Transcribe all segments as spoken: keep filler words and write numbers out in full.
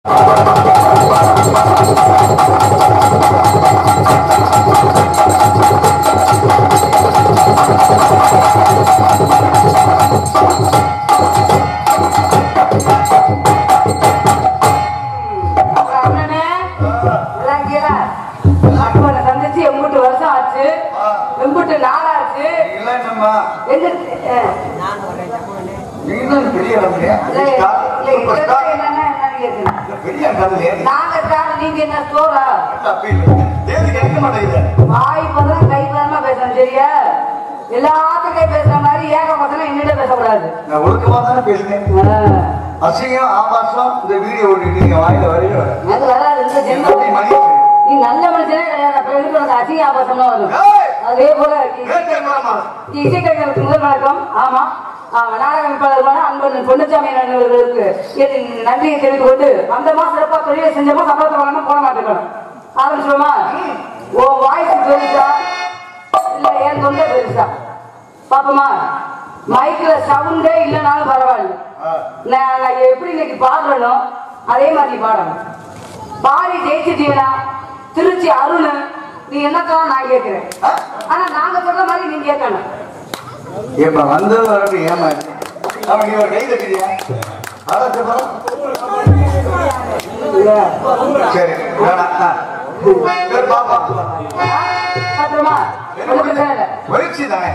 எல்லாத்துக்கும் கை பேசுற மாதிரி ஏக பசங்க என்னிட்ட பேசக்கூடாது. நான் ஒழுக்கமா தானே பேசுறேன். அசிங்கம் ஆபாசம் இந்த வீடியோ ஓடிட்டு வாயில வரையில அது வராது. நீ நல்ல மனுஷனே கிடையாது. அப்புறம் எதுக்கு உனக்கு அசிங்க ஆபாசம்லாம் வரும்? அதே போல இசைக்கலைஞருக்கு முதல் வணக்கம். ஆமா ஆமா நாடகமைப்பாளர்களான அன்பன் பொன்னுச்சாமி அவர்களுக்கு நன்றியை தெரிவித்துக் கொண்டு அந்த மாசம் சிறப்பா தொழிலை செஞ்சோமா சம்பளத்தை வாங்கணும் போட மாட்டேங்கணும் ஆரம்பிச்சோமா. உன் வாய்ஸ் பெருசா இல்ல என் தொண்டை பெருசா பாப்போமா? மைக்ல சவுண்டே இல்லைனாலும் பரவாயில்ல. நான் எப்படி இன்னைக்கு பாடுறனோ அதே மாதிரி பாடணும். பாடி ஜெயிச்சிட்டீங்கன்னா திருச்சி அருள் நீ என்னத்தான் நான் கேட்கிறேன். ஆனா நாங்க சொல்ற மாதிரி நீங்க கேட்கணும். ஏமா வந்தது வரப்ப ஏமா அவன் நீ ஒரு கை தட்டியா? சரி பாப்பா பாத்திரமா பயிற்சி தானே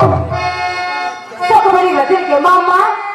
மாமா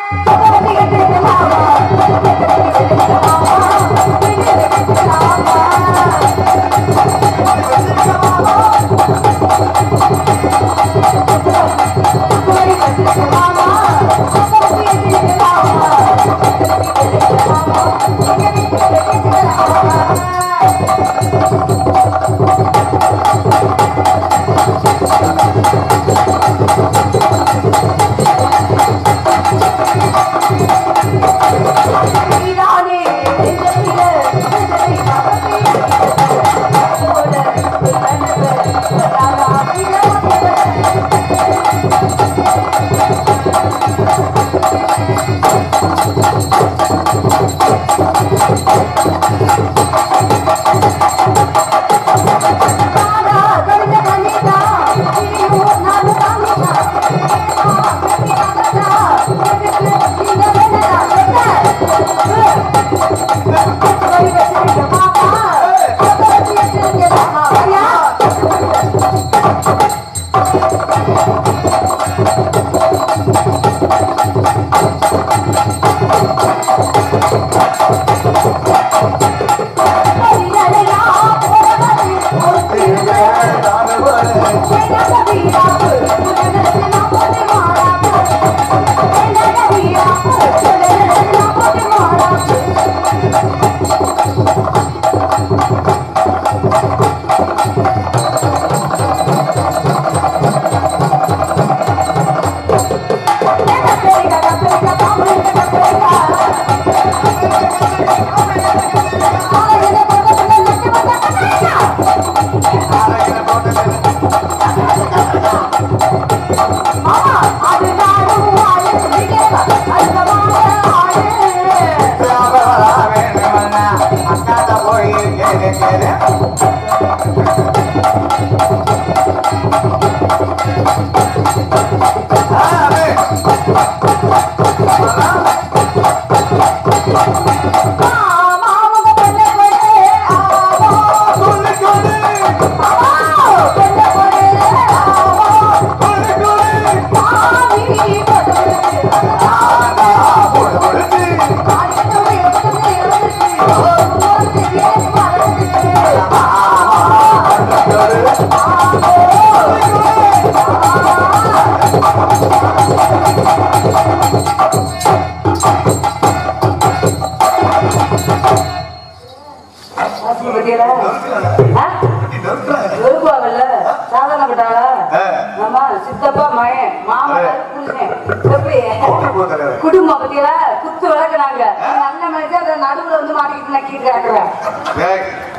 குடும்பம் பத்தியா குத்து வளர்க்கிறாங்க. நல்ல மனுஷன் நடுவுல வந்து மாட்டிக்கிட்டு நக்கிட்டு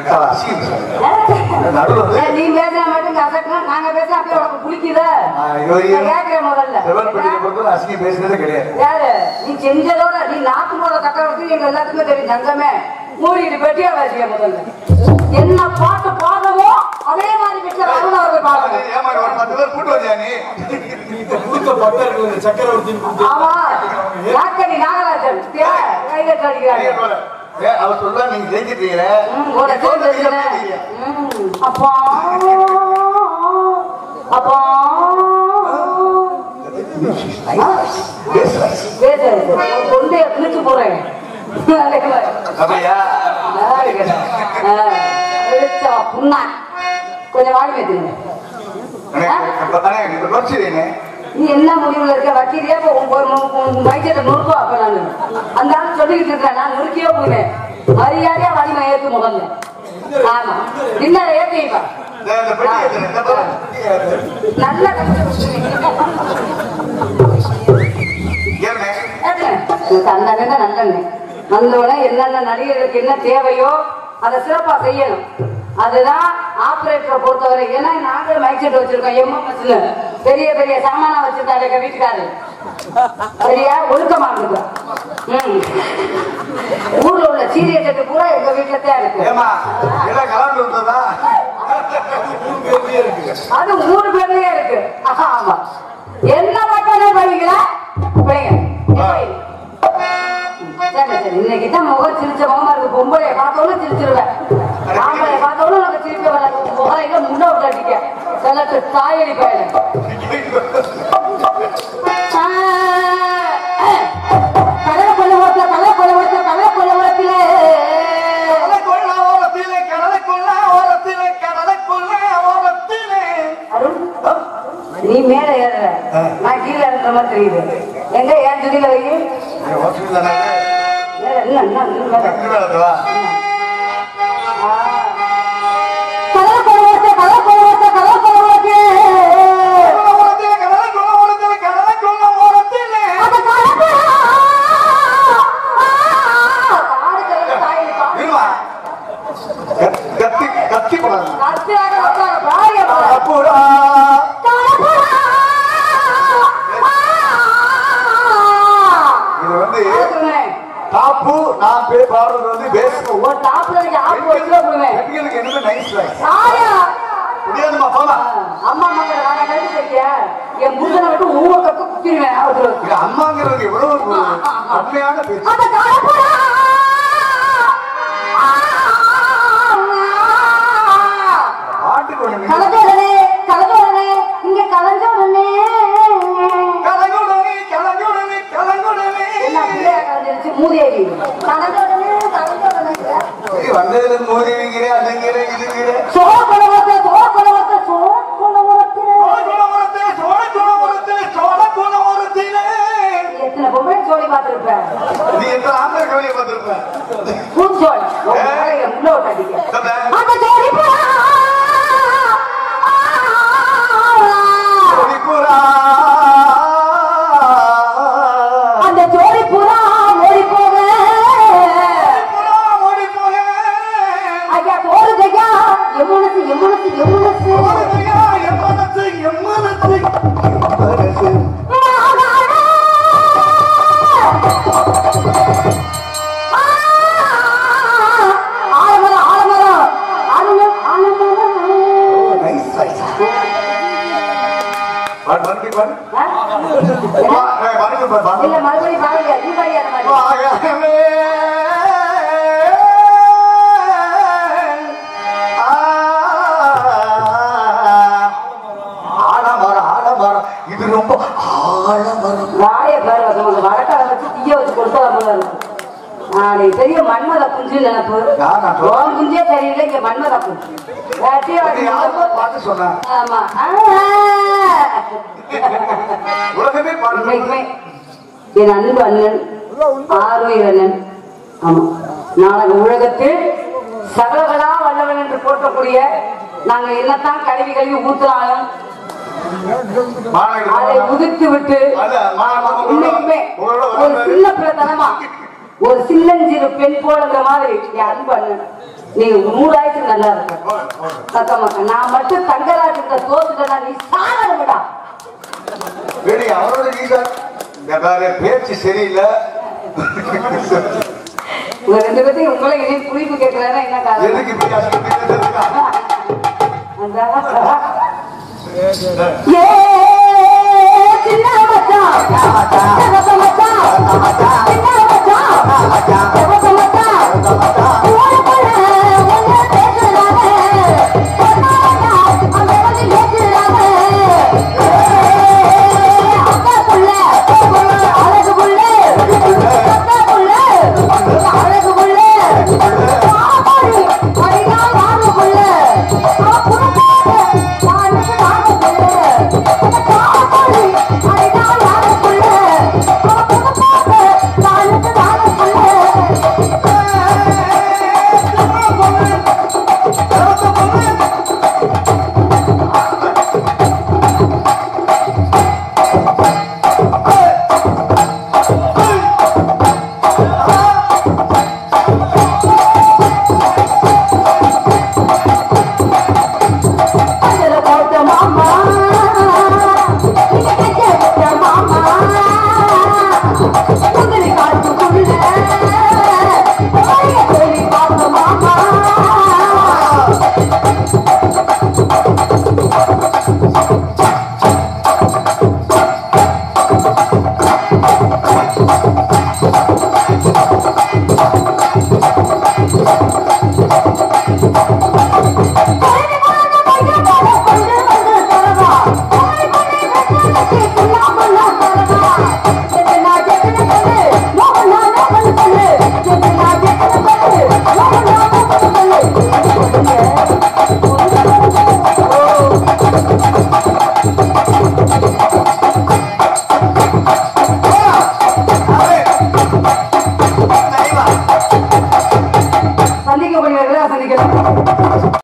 நீ பேசுற மட்டும் கசக்கா நாங்க பேச அப்படியே உனக்கு புளிக்குத கேட்கிற முதல்ல அசிங்க பேசுறதே கிடையாது. யாரு நீ செஞ்சதோட நீ நாட்டுமோட கட்ட வச்சு எங்க எல்லாத்துக்குமே தெரியும். தங்கமே மூடிட்டு பெட்டியா பேசிய முதல்ல என்ன பாட்டு பாடவோ அதே மாதிரி பெற்ற அருண் அவர்கள் ஆமா யாக்கடி நாகராஜன் கைதட்டு அடிக்கிறாங்க. அவர் சொல்ல நீங்க ஜெயிச்சிட்டீங்க. அப்பா அப்பா கொண்டைய கிழிச்சு போறேன். புண்ணா கொஞ்சம் வாடி வைத்துங்க. நீ என்ன முடிவுல இருக்க வக்கீரியா வைத்தியத்தை நொறுக்கோ. அப்ப நான் அந்த ஆள் சொல்லிக்கிட்டு இருக்கேன் நான் நொறுக்கியோ போகிறேன். மரியாதையா வலிமை ஏத்து முதல்ல. ஆமா இன்னும் ஏத்திப்பா நல்ல நல்லெண்ணெய் நல்லெண்ணெய் வந்தோடனே என்னென்ன நடிகர்களுக்கு என்ன தேவையோ அதை சிறப்பா செய்யணும். அதுதான் ஆபரேட்டரை பொறுத்தவரை. ஏன்னா நாங்களும் மைக் செட் வச்சிருக்கோம். எம்எம்எஸ்ல பெரிய பெரிய சாமானா வச்சிருக்காரு எங்க வீட்டுக்காரு. சரியா ஒழுக்கமா இருக்கு. ஊர்ல உள்ள சீரிய செட்டு பூரா எங்க வீட்டுல தான் இருக்கு. அது மூணு பேர்லயே இருக்கு. ஆமா என்ன மட்டும் பண்ணுவீங்களா? இன்னைக்கு தான் முகம் சிரிச்ச முகமா இருக்கு. பொம்பளைய பார்த்தோன்னு சிரிச்சிருவேன். ஆம்பளைய பார்த்தோன்னு உனக்கு சிரிக்க வர முகலையில முன்ன விட்டு அடிக்க சிலத்து தாயடி பயண கலை கொள்ள ஓட்ட கலை கொள்ள ஓட்ட கலை கொள்ள ஓரத்திலே கடலை கொள்ள ஓரத்திலே கடலை கொள்ள ஓரத்திலே கடலை கொள்ள ஓரத்திலே அருண் நீ மேல ஏற நான் கீழே இருக்கிற மாதிரி தெரியுது. எங்க ஏன் துணியில வை கலை கொள்ள ஓட்ட கலை கொள்ள ஓட்ட கலை கொள்ள ஓட்டே பாடுறது வந்து பேஸ் ஒரு டாப்ல நீங்க ஆப்பு வச்சுல போடுவேன். பெண்களுக்கு என்னது நைஸ் வாய்ஸ். ஆயா முடியாதுமா போமா. அம்மா மகன் நான் என்ன செய்ய? என் புருஷனை விட்டு ஊவ கக்க குத்திடுவேன். அவரு இது அம்மாங்கிறது எவ்வளவு உண்மையான பேச்சு. அத காலப்படா பாட்டுக்கு ஒண்ணு கலங்கோடனே கலங்கோடனே இங்க கலங்கோடனே கலங்கோடனே கலங்கோடனே கலங்கோடனே என்ன பிள்ளையா கலந்துருச்சு மூதேவி கலங்கோடனே கலங்கோடனே வந்ததுல மோதி வைக்கிறேன் அதுங்கிறேன் இதுங்கிறேன் சோழ குலவரத்தை சோழ குலவரத்தை சோழ குலவரத்திலே சோழ குலவரத்தை சோழ குலவரத்தை சோழ குலவரத்திலே எத்தனை பொம்பளை சோழி பார்த்திருப்பேன். நீ எத்தனை ஆந்திர கவியை பார்த்திருப்பேன். பூச்சோழி முன்ன விட்டு அடிக்க அந்த சோழி புறா சோழி புறா அந்த சோழி புறா ஓடி போக ஓடி போக ஐயா போறதையா எம்மனசு எம்மனசு எம்மனசு போறதையா எம்மனசு எம்மனசு எம்மனசு ஆலமரம் ஆலமரம் ஆலமரம் ஆலமரம் நைஸ் நைஸ் பாட் பாட் பாட் பாட் இல்ல மறுபடியும் பாருங்க நீ பாருங்க அந்த மாதிரி ஆலமரம் ஆலமரம் இது ரொம்ப ஆலமரம் வாய பாரு அந்த வடக்கால வச்சு தீய வச்சு கொடுத்தா போல இருக்கு. நாளைக்கு பெரிய மன்மத குஞ்சு நினைப்பு ஓம் குஞ்சே தெரியல இங்க மன்மத குஞ்சு பாட்டு சொன்ன ஆமா உலகமே இன்னைக்குமே என் அன்பு அண்ணன் ஆரோக்கிய அண்ணன் ஆமா நாளக உலகத்தில் சகலகலா வல்லவன் என்று போற்றக்கூடிய நாங்க என்னத்தான் கல்வி கல்வி ஊத்துனாலும் அதை உதிர்த்து விட்டு இன்னைக்குமே ஒரு சின்ன பிள்ளைத்தனமா ஒரு சின்னஞ்சிறு பெண் போலங்கிற மாதிரி என் அன்பு அண்ணன் நீங்க நூறாயிரத்துக்கு நல்லா இருக்க சத்தமா நான் மட்டும் தங்கராஜுக்கு தோத்துட்டா நீ சாகடா அவரோட நீங்க பேச்சு சரியில்லை. உங்க ரெண்டு பேர்த்தையும் உங்களை இனி குறிப்பு கேட்கலன்னா என்ன காரணம்? ஏ சின்ன மச்சான் சின்ன மச்சான் சின்ன மச்சான் சின்ன மச்சான் ஓட போல ஒண்ணு பேசுறாங்க பொண்ணாடா அந்த வந்து பேசுறாங்க அக்கா புள்ள அழகு புள்ள அக்கா புள்ள அழகு புள்ள பாப்பாடி அடினா வாங்க புள்ள சந்திக்கப்படுகிறதா சந்திக்கலாம்.